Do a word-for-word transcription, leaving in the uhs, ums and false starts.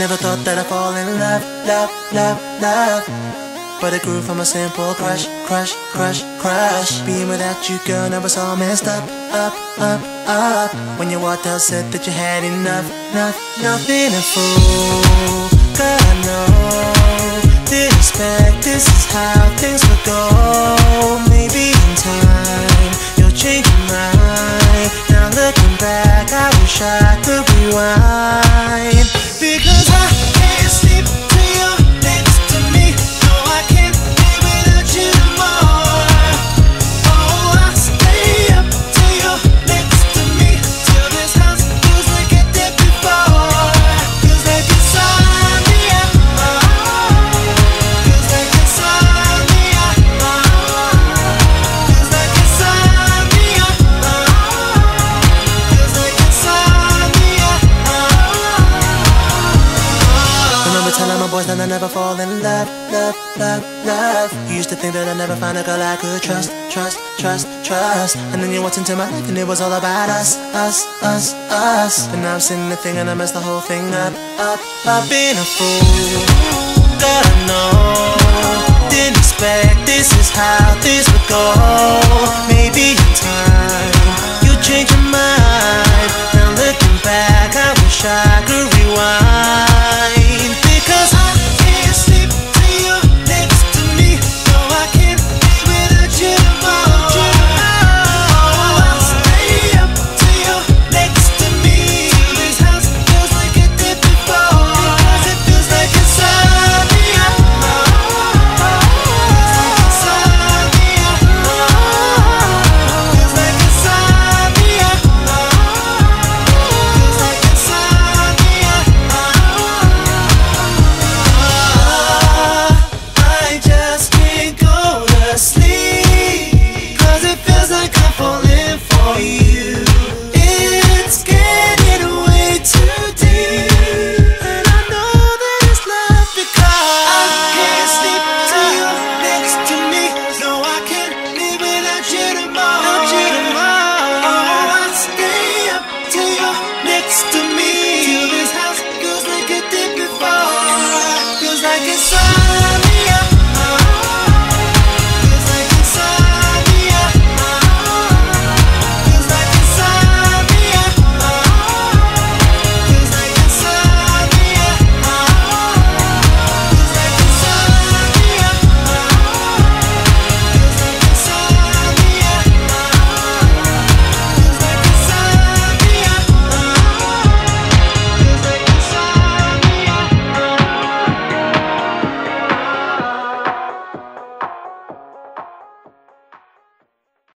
Never thought that I'd fall in love, love, love, love. But it grew from a simple crush, crush, crush, crush. Being without you, girl, now it's all messed up, up, up, up. When you walked out, said that you had enough, enough, nothing a fool. Girl, I know, didn't expect this is how things would go. Maybe in time, you'll change your mind. Now looking back, I wish I could rewind. Because I can't sleep till you're next to me. No, I can't live without you no more. Oh, I'll stay up till you're next to me, till this house feels like it did before. Feels like insomnia, oh. Feels like insomnia, oh. Feels like insomnia, oh. Feels like insomnia, oh. Remember telling my boys that I never fall in love, love, love, love. You used to think that I'd never find a girl I could trust, trust, trust, trust. And then you walked into my life and it was all about us, us, us, us. And now I'm sitting there thinking I messed the whole thing up, up, up. Being a fool, God I know. Didn't expect this is how this would go. Maybe in time you change your mind. Now looking back, I wish I could